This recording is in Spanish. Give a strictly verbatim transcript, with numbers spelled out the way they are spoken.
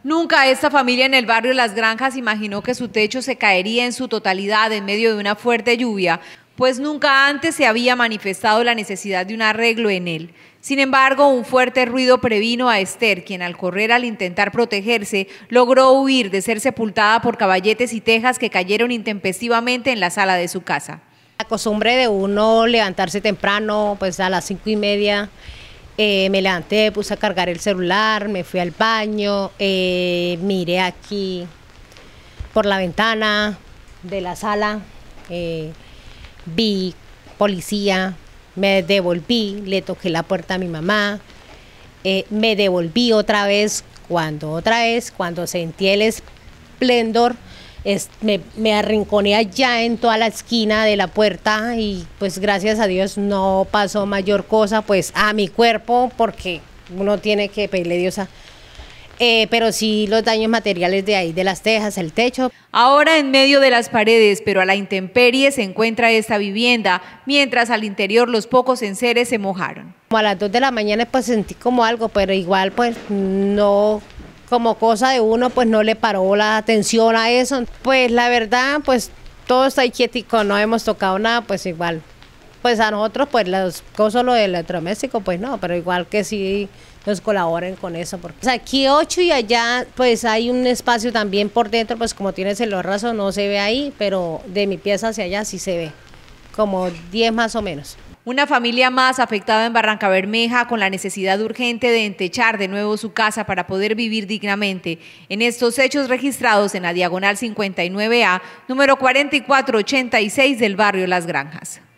Nunca esta familia en el barrio Las Granjas imaginó que su techo se caería en su totalidad en medio de una fuerte lluvia, pues nunca antes se había manifestado la necesidad de un arreglo en él. Sin embargo, un fuerte ruido previno a Esther, quien al correr al intentar protegerse, logró huir de ser sepultada por caballetes y tejas que cayeron intempestivamente en la sala de su casa. La costumbre de uno levantarse temprano, pues a las cinco y media, eh, me levanté, puse a cargar el celular, me fui al baño, eh, miré aquí por la ventana de la sala, eh, vi policía, me devolví, le toqué la puerta a mi mamá, eh, me devolví otra vez, cuando otra vez, cuando sentí el esplendor, es, me, me arrinconé allá en toda la esquina de la puerta y pues gracias a Dios no pasó mayor cosa pues a mi cuerpo, porque uno tiene que pedirle a Dios a... Eh, pero sí los daños materiales de ahí, de las tejas, el techo. Ahora en medio de las paredes, pero a la intemperie, se encuentra esta vivienda, mientras al interior los pocos enseres se mojaron. Como a las dos de la mañana pues sentí como algo, pero igual pues no, como cosa de uno pues no le paró la atención a eso. Pues la verdad pues todo está ahí quietico, no hemos tocado nada, pues igual. Pues a nosotros pues los cosas lo del electrodoméstico pues no, pero igual que sí nos colaboren con eso, porque pues aquí ocho y allá pues hay un espacio también por dentro, pues como tienes el raso no se ve ahí, pero de mi pieza hacia allá sí se ve, como diez más o menos. Una familia más afectada en Barrancabermeja con la necesidad urgente de entechar de nuevo su casa para poder vivir dignamente. En estos hechos registrados en la diagonal cincuenta y nueve A, número cuarenta y cuatro ochenta y seis del barrio Las Granjas.